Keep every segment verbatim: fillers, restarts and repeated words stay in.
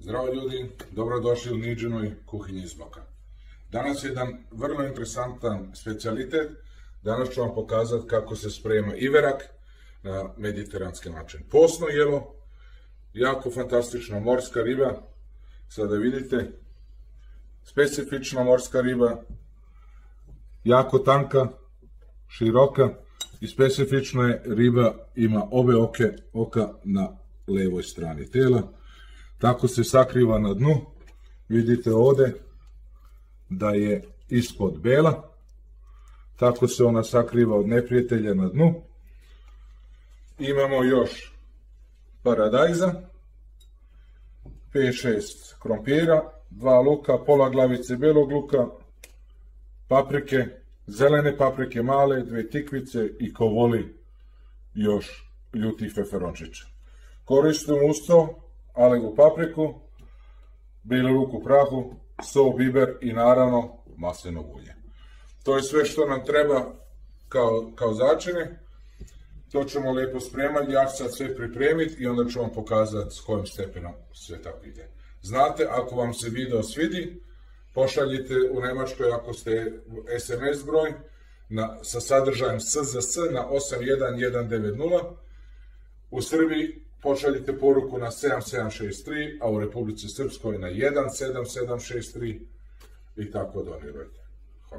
Zdravo ljudi, dobrodošli u Niđinoj kuhinji iz bloka. Danas je jedan vrlo interesantan specijalitet. Danas ću vam pokazati kako se sprema iverak na mediteranski način. Posno jelo, jako fantastična morska riba. Sada vidite, specifična morska riba, jako tanka, široka i specifično je riba ima obe oke, oka na levoj strani tijela. Tako se sakriva na dnu. Vidite ovdje da je ispod bela. Tako se ona sakriva od neprijatelja na dnu. Imamo još paradajza, pet šest krompira, dva luka, pola glavice belog luka, paprike, zelene paprike male, dve tikvice i ko voli još ljutih feferončića. Koristim uz to alegu papriku, bijeli luk u prahu, so, biber i naravno maslinovo ulje. To je sve što nam treba kao, kao začine. To ćemo lijepo spremati, ja ću sad sve pripremiti i onda ću vam pokazati s kojim stepenom sve tako ide. Znate, ako vam se video svidi, pošaljite u Njemačkoj ako ste es em es broj na, sa sadržajem S Z S na osam jedan jedan devet nula. U Srbiji pošaljite poruku na sedam sedam šest tri, a u Republici Srpskoj na jedan sedam sedam šest tri i tako donirujte. Hvala.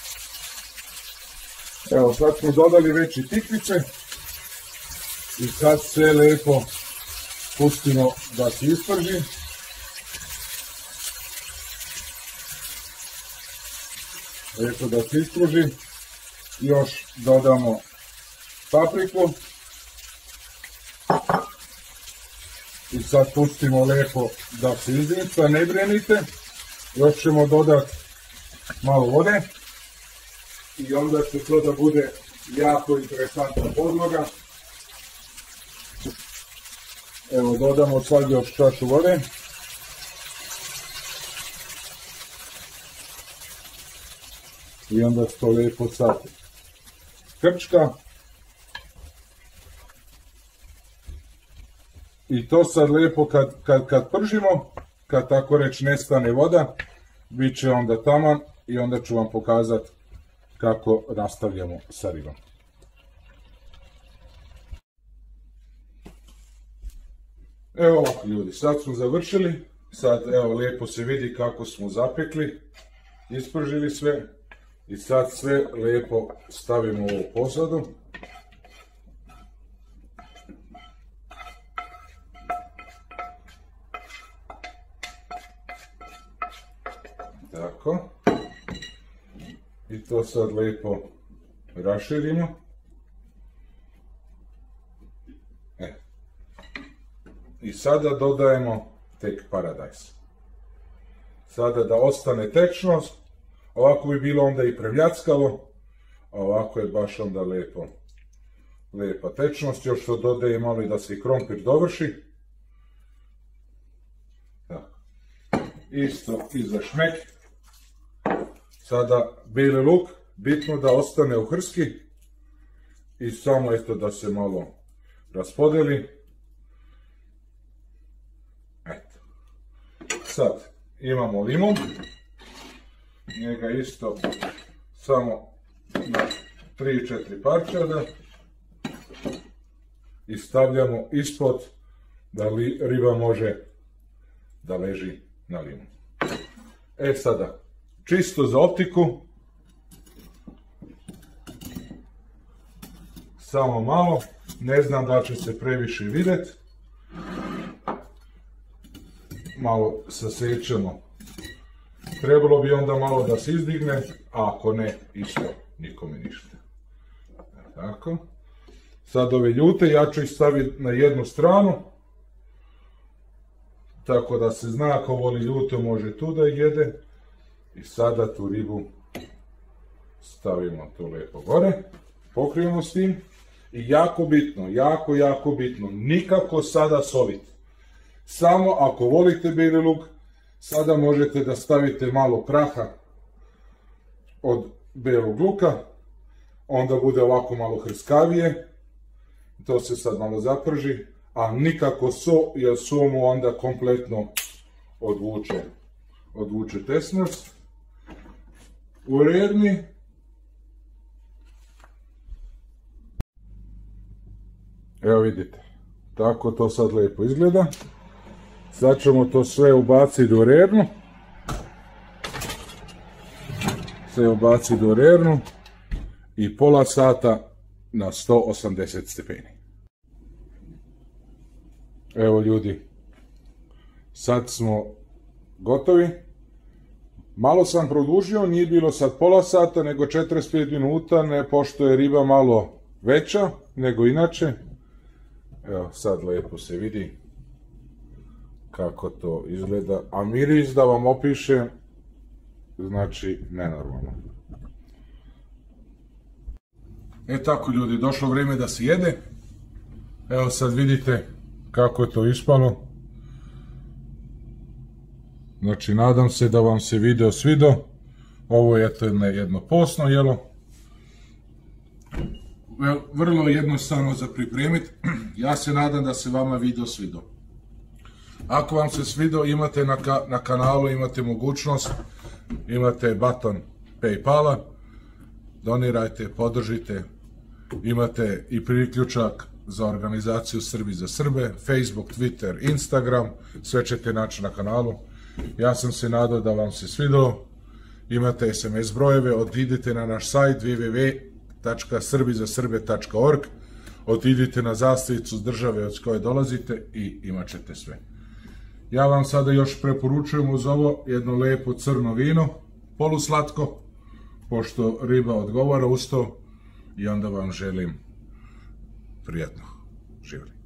Evo, sad smo dodali već i tikvice i sad sve lijepo pustimo da se isprži. Lijepo da se ispruži. Još dodamo papriku. I sad pustimo lijepo da se izrica, ne brinite. Još ćemo dodati malo vode. I onda će to da bude jako interesantna podloga. Evo, dodamo sad još čašu vode. I onda se to lijepo sad krčka. I to sad lijepo kad, kad, kad pržimo, kad tako reći nestane voda, bit će onda taman i onda ću vam pokazati kako nastavljamo sa ribom. Evo ljudi, sad smo završili, sad evo lijepo se vidi kako smo zapekli, ispržili sve i sad sve lijepo stavimo u ovu posadu. Tako. I to sad lijepo raširimo. E. I sada dodajemo tek paradajz. Sada da ostane tečnost, ovako bi bilo onda i prevljackalo, a ovako je baš onda lijepo, lijepa tečnost. Još to dodaje malo i da se i krompir dovrši. Tako. Isto i za šmek. Sada bijeli luk, bitno da ostane u hrski i samo eto da se malo raspodeli. Eto. Sad imamo limon, njega isto samo na tri četiri parčada i stavljamo ispod da li riba može da leži na limon. E sada, čisto za optiku, samo malo, ne znam da će se previše vidjeti, malo sasjećamo, trebalo bi onda malo da se izdigne, a ako ne, isto, nikome ništa. Tako, sad ove ljute ja ću ih staviti na jednu stranu, tako da se zna ako voli ljuto može tu da jede. I sada tu ribu stavimo tu lijepo gore, pokrijemo s tim i jako bitno, jako, jako bitno, nikako sada soliti. Samo ako volite bijeli luk, sada možete da stavite malo praha od bijelog luka, onda bude ovako malo hrskavije, to se sad malo zaprži, a nikako so, jer so mu onda kompletno odvuče, odvuče tesnac. U redni evo vidite, tako to sad lijepo izgleda. Sad ćemo to sve ubaciti u rernu. Sve ubaciti u rernu i pola sata na sto osamdeset stepeni. Evo ljudi, sad smo gotovi. Malo sam produžio, nije bilo sad pola sata, nego četrdeset pet minuta, ne pošto je riba malo veća nego inače. Evo, sad lijepo se vidi kako to izgleda, a miris da vam opišem, znači nenormalno. E tako ljudi, došlo vrijeme da se jede. Evo sad vidite kako je to ispalo. Znači nadam se da vam se video svidio. Ovo je jedno posno jelo. Vrlo jednostavno za pripremiti. Ja se nadam da se vama video svidio. Ako vam se svidio, imate na, ka na kanalu imate mogućnost, imate baton PayPala, donirajte, podržite, imate i priključak za organizaciju Srbi za Srbe, Facebook, Twitter, Instagram, sve ćete naći na kanalu. Ja sam se nadao da vam se svidio, imate es em es brojeve, odidite na naš sajt w w w tačka srbi za srbe tačka org, odidite na zastavicu države od koje dolazite i imat ćete sve. Ja vam sada još preporučujem uz ovo jedno lijepo crno vino, poluslatko, pošto riba odgovara uz to, i onda vam želim prijatno živjeti.